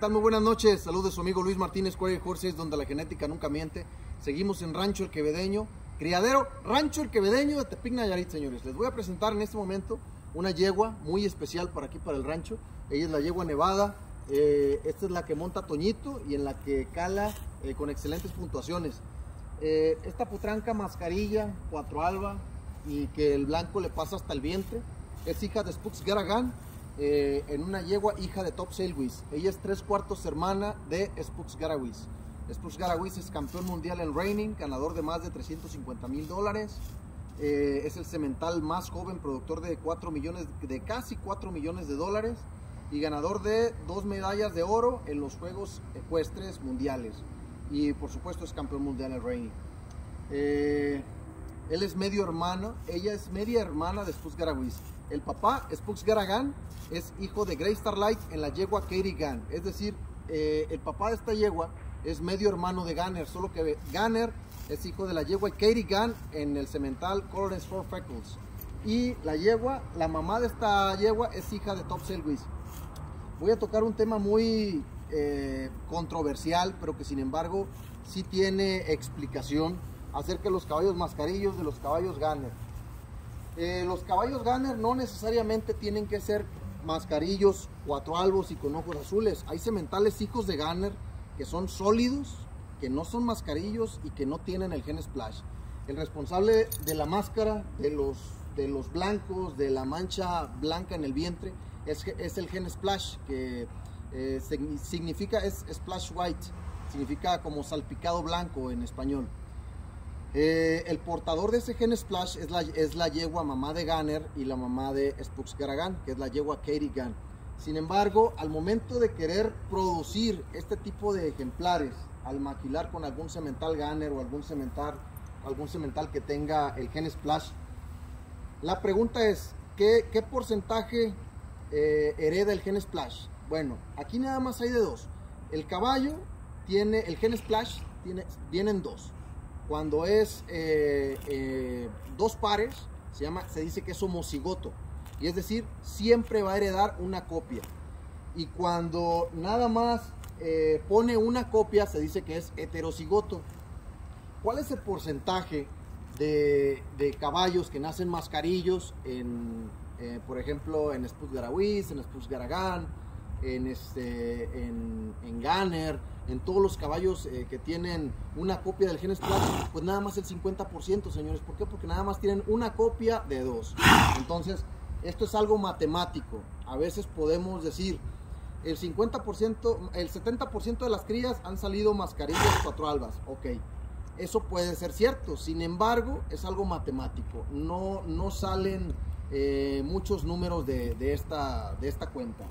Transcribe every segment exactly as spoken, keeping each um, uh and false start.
Muy buenas noches, saludos de su amigo Luis Martínez, Quarry Horses, donde la genética nunca miente. Seguimos en Rancho El Quevedeño, criadero Rancho El Quevedeño de Tepic, Nayarit, señores. Les voy a presentar en este momento una yegua muy especial para aquí, para el rancho. Ella es la yegua Nevada. Eh, esta es la que monta Toñito y en la que cala eh, con excelentes puntuaciones. Eh, esta potranca mascarilla, cuatro alba y que el blanco le pasa hasta el vientre, es hija de Spux Garagan. Eh, en una yegua hija de Top Sail Wiz. Ella es tres cuartos hermana de Spux Garawiz. Spux Garawiz es campeón mundial en reining, ganador de más de trescientos cincuenta mil dólares. Eh, es el semental más joven, productor de cuatro millones, de casi cuatro millones de dólares y ganador de dos medallas de oro en los Juegos Ecuestres Mundiales. Y por supuesto es campeón mundial en reining. Eh, él es medio hermano, ella es media hermana de Spux Garawiz. El papá, Spux Garagan, es hijo de Grey Starlight en la yegua Katie Gunn. Es decir, eh, el papá de esta yegua es medio hermano de Gunner, solo que Gunner es hijo de la yegua Katie Gunn en el semental Colorless Four Freckles. Y la yegua, la mamá de esta yegua es hija de Top Sail Wiz. Voy a tocar un tema muy eh, controversial, pero que sin embargo sí tiene explicación acerca de los caballos mascarillos, de los caballos Gunner. Eh, los caballos Gunner no necesariamente tienen que ser mascarillos, cuatro albos y con ojos azules. Hay sementales hijos de Gunner que son sólidos, que no son mascarillos y que no tienen el gen Splash. El responsable de la máscara, de los, de los blancos, de la mancha blanca en el vientre, es, es el gen Splash, que eh, significa, es Splash White, significa como salpicado blanco en español. Eh, el portador de ese gen Splash es la, es la yegua mamá de Gunner y la mamá de Spux Garagan, que es la yegua Katie Gunn. Sin embargo, al momento de querer producir este tipo de ejemplares, al maquilar con algún semental Gunner o algún semental, algún semental que tenga el gen Splash, la pregunta es, ¿qué, qué porcentaje eh, hereda el gen Splash? Bueno, aquí nada más hay de dos. El caballo tiene, el gen Splash tiene, vienen dos. Cuando es eh, eh, dos pares, se, llama, se dice que es homocigoto. Y es decir, siempre va a heredar una copia. Y cuando nada más eh, pone una copia, se dice que es heterocigoto. ¿Cuál es el porcentaje de, de caballos que nacen mascarillos, en, eh, por ejemplo, en Spux Garawiz, en Spux Garagan, en, este, en, en Gunner, en todos los caballos eh, que tienen una copia del gen Splash? Pues nada más el cincuenta por ciento, señores. ¿Por qué? Porque nada más tienen una copia de dos. Entonces, esto es algo matemático. A veces podemos decir, el cincuenta por ciento, el setenta por ciento de las crías han salido mascarillas cuatro albas. Ok, eso puede ser cierto. Sin embargo, es algo matemático. No, no salen eh, muchos números de, de, esta, de esta cuenta.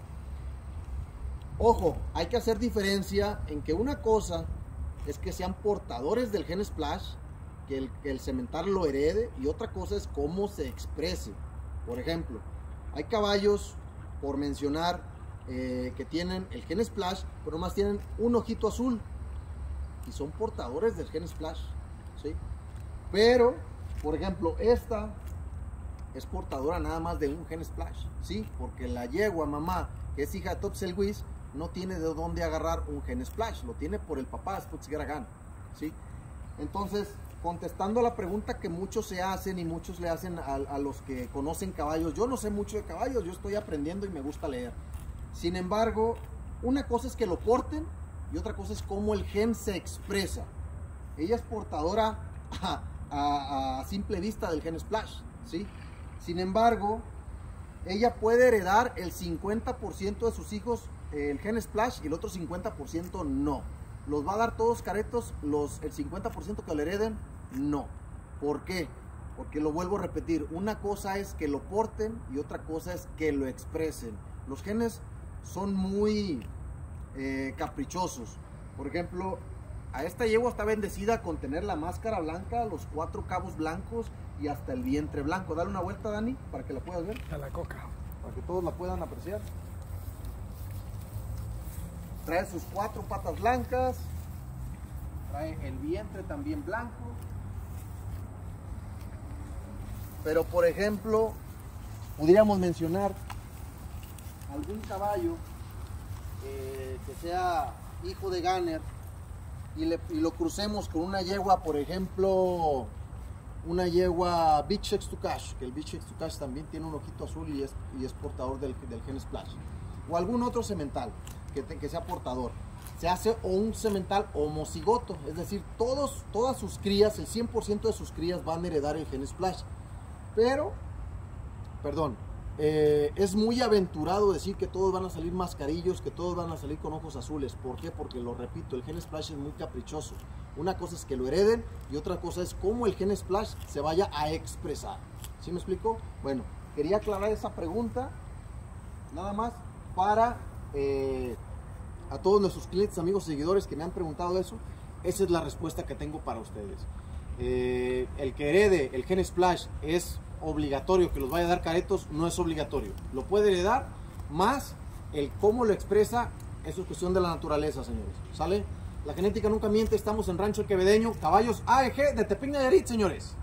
Ojo, hay que hacer diferencia en que una cosa es que sean portadores del gen Splash, que el, que el semental lo herede, y otra cosa es cómo se exprese. Por ejemplo, hay caballos, por mencionar, eh, que tienen el gen Splash, pero nomás tienen un ojito azul y son portadores del gen Splash, ¿sí? Pero, por ejemplo, esta es portadora nada más de un gen Splash, ¿sí? Porque la yegua mamá, que es hija de Top Sail Wiz, no tiene de dónde agarrar un gen Splash, lo tiene por el papá Spux Garagan, ¿sí? Entonces, contestando a la pregunta que muchos se hacen y muchos le hacen a, a los que conocen caballos, yo no sé mucho de caballos, yo estoy aprendiendo y me gusta leer. Sin embargo, una cosa es que lo porten y otra cosa es cómo el gen se expresa. Ella es portadora a, a, a simple vista del gen Splash, ¿sí? Sin embargo, ella puede heredar el cincuenta por ciento de sus hijos el gen Splash y el otro cincuenta por ciento no. ¿Los va a dar todos caretos? Los, el cincuenta por ciento que le hereden, no. ¿Por qué? Porque lo vuelvo a repetir, una cosa es que lo porten y otra cosa es que lo expresen. Los genes son muy eh, caprichosos. Por ejemplo, a esta yegua está bendecida con tener la máscara blanca, los cuatro cabos blancos y hasta el vientre blanco. Dale una vuelta, Dani, para que la puedas ver. A la coca. Para que todos la puedan apreciar. Trae sus cuatro patas blancas, trae el vientre también blanco. Pero por ejemplo, pudiéramos mencionar algún caballo eh, que sea hijo de Gunner y, le, y lo crucemos con una yegua, por ejemplo, una yegua Bichhead to Cash, que el Bichhead to Cash también tiene un ojito azul y es, y es portador del, del gen Splash, o algún otro semental que, te, que sea portador, se hace o un semental homocigoto, es decir, todos, todas sus crías, el cien por ciento de sus crías van a heredar el gen Splash, pero, perdón, eh, es muy aventurado decir que todos van a salir mascarillos, que todos van a salir con ojos azules. ¿Por qué? Porque, lo repito, el gen Splash es muy caprichoso. Una cosa es que lo hereden y otra cosa es cómo el gen Splash se vaya a expresar. ¿Sí me explico? Bueno, quería aclarar esa pregunta nada más para eh, a todos nuestros clientes, amigos, seguidores que me han preguntado eso. Esa es la respuesta que tengo para ustedes. Eh, el que herede el gen Splash es obligatorio, que los vaya a dar caretos, no es obligatorio. Lo puede heredar, más el cómo lo expresa, eso es cuestión de la naturaleza, señores. ¿Sale? La genética nunca miente, estamos en Rancho El Quevedeño, caballos A E G de Tepic Nayarit, señores.